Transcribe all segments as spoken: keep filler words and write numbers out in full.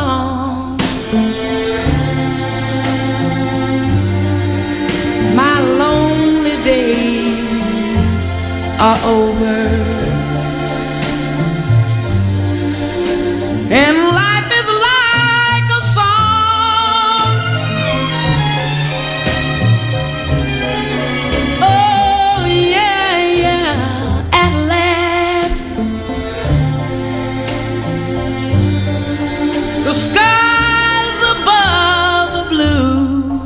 long. My lonely days are over, and life is like a song. Oh yeah, yeah, at last the skies above are blue.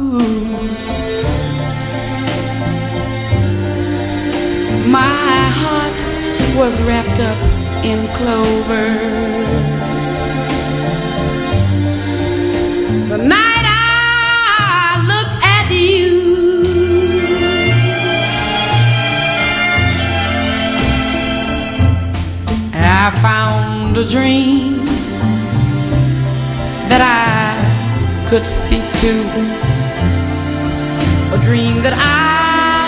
My heart was wrapped up in clover. The night I looked at you, I found a dream that I could speak to, a dream that I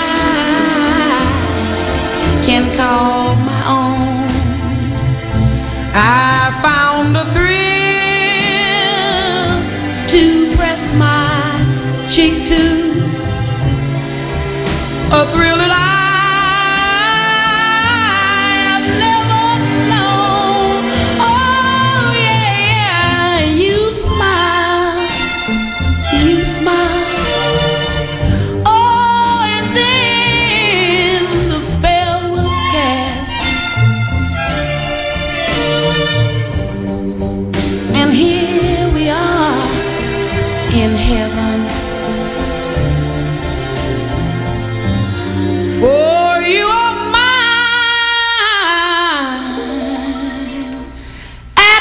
can call my own. I found a thrill to press my cheek to, a thrill that I have never known. Oh yeah, yeah, you smile, you smile. Oh, and then the spell was cast, and here we are in heaven. For you are mine at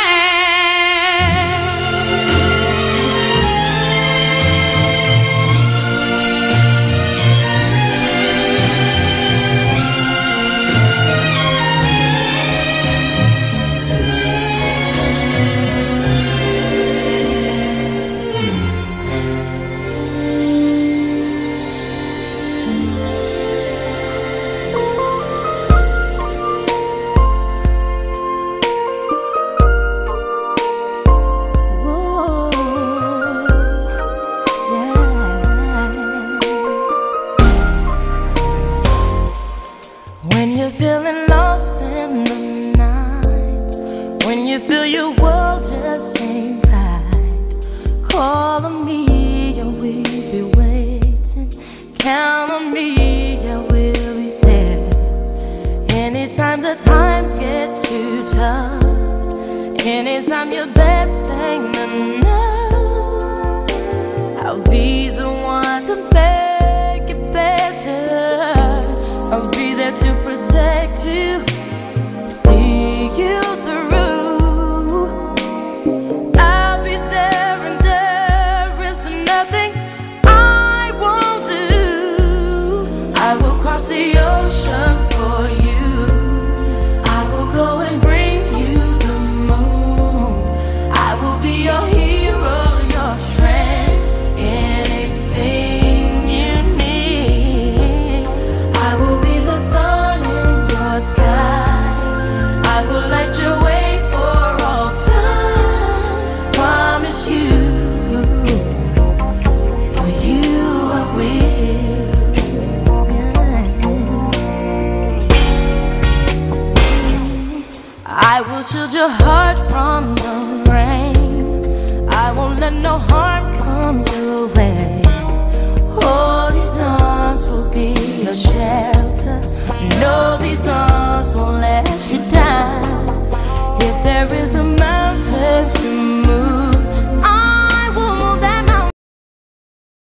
feeling lost in the night, when you feel your world just ain't right, call on me, I will be waiting. Count on me, I will be there. Anytime the times get too tough, anytime your best ain't enough, I'll be the one to make it better. I'll be there to protect you, see you through. I'll be there, and there is nothing I won't do. I will cross the ocean for you. I will go and bring you the moon. I will be your hero, your strength, anything you need. I will be the sun in your sky. I will light your way for all time. Promise you, for you I will. Yes. I will shield your heart from the rain. I won't let no harm come your way. Oh,